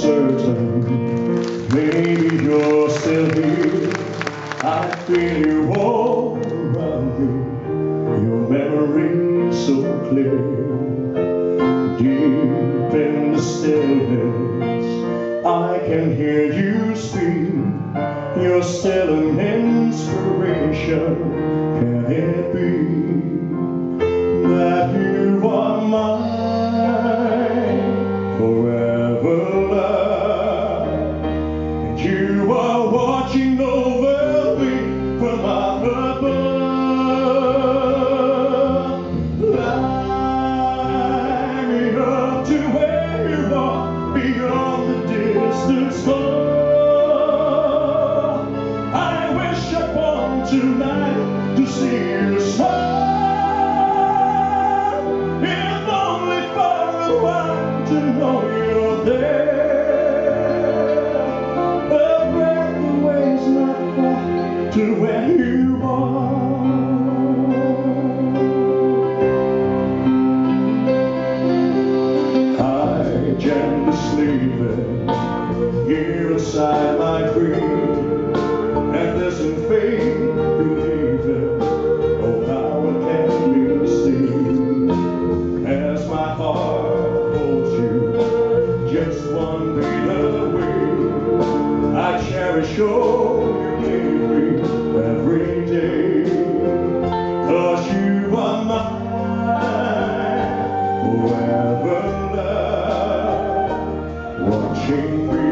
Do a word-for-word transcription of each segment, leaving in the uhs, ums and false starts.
certain. Maybe you're still here. I feel you all around me. Your memory so clear. Deep in the stillness, I can hear you speak. You're still an inspiration. Can it be that you are mine forever, love? And you are watching over me from up above. Fly me up to where you are, beyond the distant star. I wish upon tonight to see you smile. If only for a while to know you're there. A breath away's not far to where you are. I gently sleeping here inside my dream, and listen, faith, believe it. Oh, how it can be seen as my heart holds you just one beat away. I cherish all you gave me every day, 'cause you are mine forever, love, watching me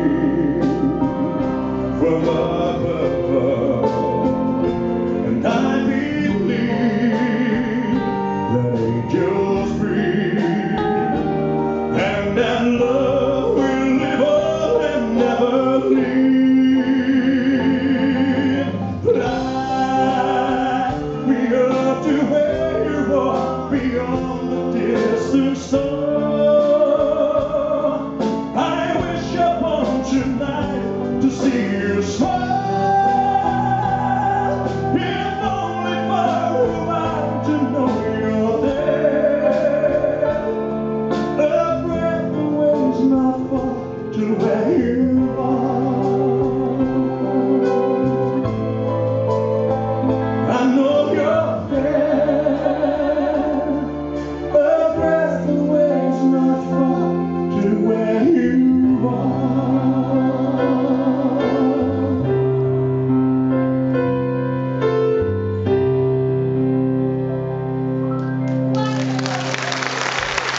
from above. And I believe that angels breathe, and that love will live on and never leave. Fly me up to where you are, beyond the distant star. I wish upon tonight to see you smile. If only for a while to know you're there. A breath away's not far to where you